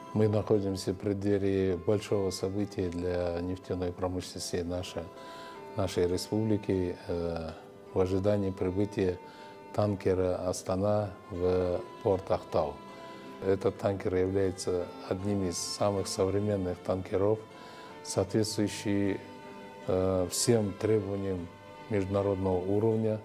Мы находимся в преддверии большого события для нефтяной промышленности нашей республики в ожидании прибытия танкера «Астана» в порт Ахтау. Этот танкер является одним из самых современных танкеров, соответствующий всем требованиям международного уровня.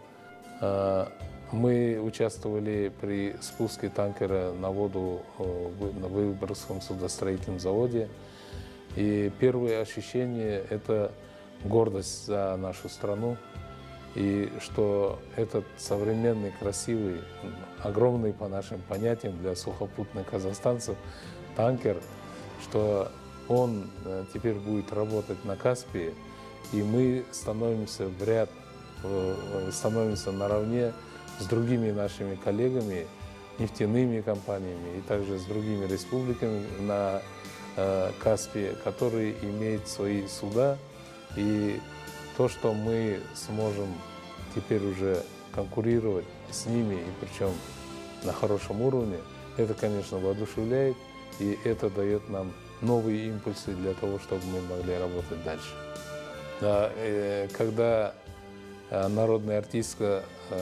Мы участвовали при спуске танкера на воду на Выборгском судостроительном заводе. И первое ощущение – это гордость за нашу страну. И что этот современный, красивый, огромный по нашим понятиям для сухопутных казахстанцев танкер, что он теперь будет работать на Каспии, и мы становимся в ряд, становимся наравне с другими нашими коллегами, нефтяными компаниями и также с другими республиками на Каспии, которые имеют свои суда. И то, что мы сможем теперь уже конкурировать с ними, и причем на хорошем уровне, это, конечно, воодушевляет, и это дает нам новые импульсы для того, чтобы мы могли работать дальше. Да, когда народная артистка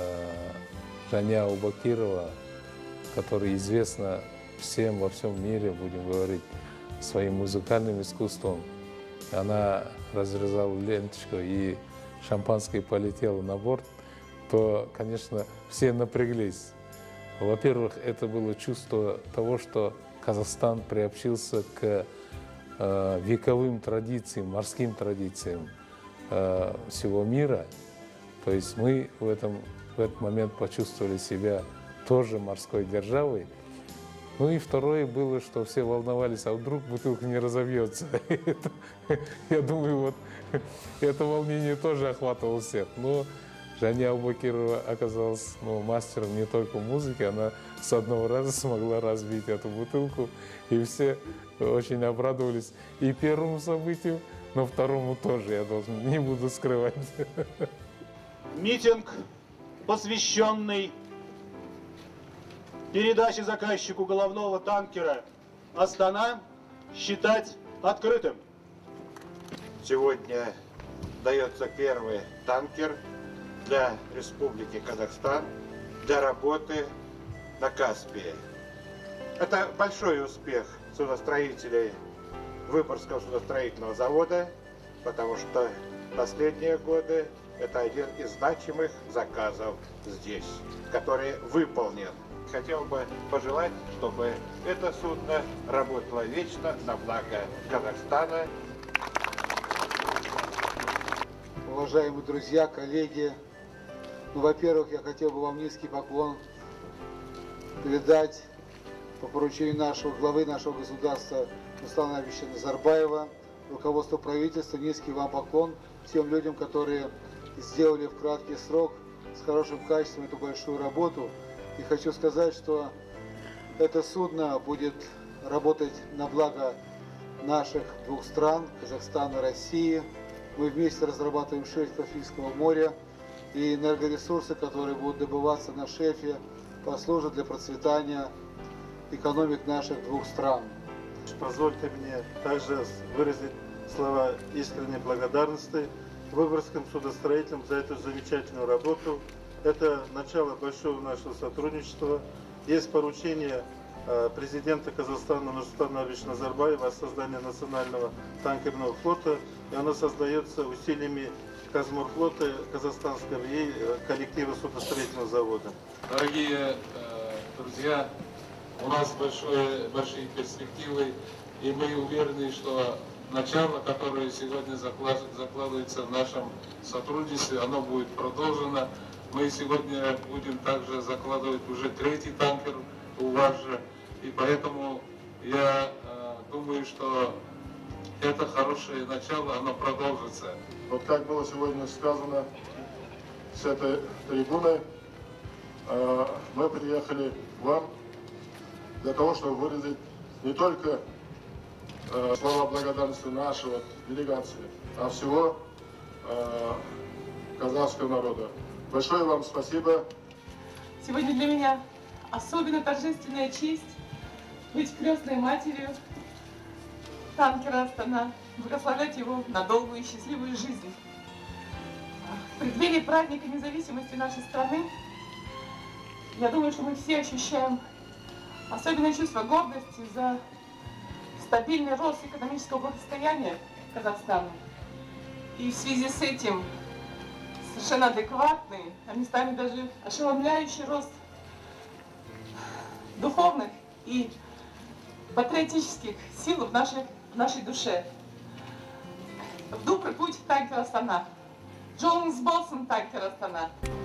Жаня Убакирова, которая известна всем во всем мире, будем говорить, своим музыкальным искусством, она разрезала ленточку и шампанское полетело на борт, то, конечно, все напряглись. Во-первых, это было чувство того, что Казахстан приобщился к вековым традициям, морским традициям всего мира. То есть мы в этот момент почувствовали себя тоже морской державой. Ну и второе было, что все волновались, а вдруг бутылка не разобьется. Я думаю, вот это волнение тоже охватывало всех. Но Жаня Убакирова оказалась мастером не только музыки, она с одного раза смогла разбить эту бутылку, и все очень обрадовались и первому событию, но второму тоже, я не буду скрывать. Митинг, посвященный передаче заказчику головного танкера «Астана», считать открытым. Сегодня дается первый танкер для Республики Казахстан для работы на Каспии. Это большой успех судостроителей Выборгского судостроительного завода, потому что в последние годы это один из значимых заказов здесь, который выполнен. Хотел бы пожелать, чтобы это судно работало вечно на благо Казахстана. Уважаемые друзья, коллеги, во-первых, я хотел бы вам низкий поклон передать по поручению главы нашего государства Нурсултана Абишевича Назарбаева, руководству правительства, низкий вам поклон тем людям, которые сделали в краткий срок с хорошим качеством эту большую работу. И хочу сказать, что это судно будет работать на благо наших двух стран, Казахстана и России. Мы вместе разрабатываем шельф Каспийского моря, и энергоресурсы, которые будут добываться на шельфе, послужат для процветания экономик наших двух стран. Позвольте мне также выразить слова искренней благодарности Выборгскому судостроителям за эту замечательную работу. Это начало большого нашего сотрудничества. Есть поручение президента Казахстана Нурсултана Абишевича Назарбаева о создании национального танкерного флота, и оно создается усилиями Казморфлота казахстанского и коллектива судостроительного завода. Дорогие друзья, у нас большие перспективы, и мы уверены, что начало, которое сегодня закладывается в нашем сотрудничестве, оно будет продолжено. Мы сегодня будем также закладывать уже третий танкер у вас же, и поэтому я думаю, что это хорошее начало, оно продолжится. Вот как было сегодня сказано с этой трибуны, мы приехали к вам для того, чтобы выразить не только слова благодарности нашего делегации, а всего казахского народа. Большое вам спасибо. Сегодня для меня особенно торжественная честь быть крестной матерью танкера «Астана», благословлять его на долгую и счастливую жизнь. В преддверии праздника независимости нашей страны, я думаю, что мы все ощущаем особенное чувство гордости за стабильный рост экономического благосостояния Казахстана. И в связи с этим совершенно адекватный, а местами даже ошеломляющий рост духовных и патриотических сил в нашей душе. В добрый путь танкер «Астана». Джонс Болсон танкер «Астана».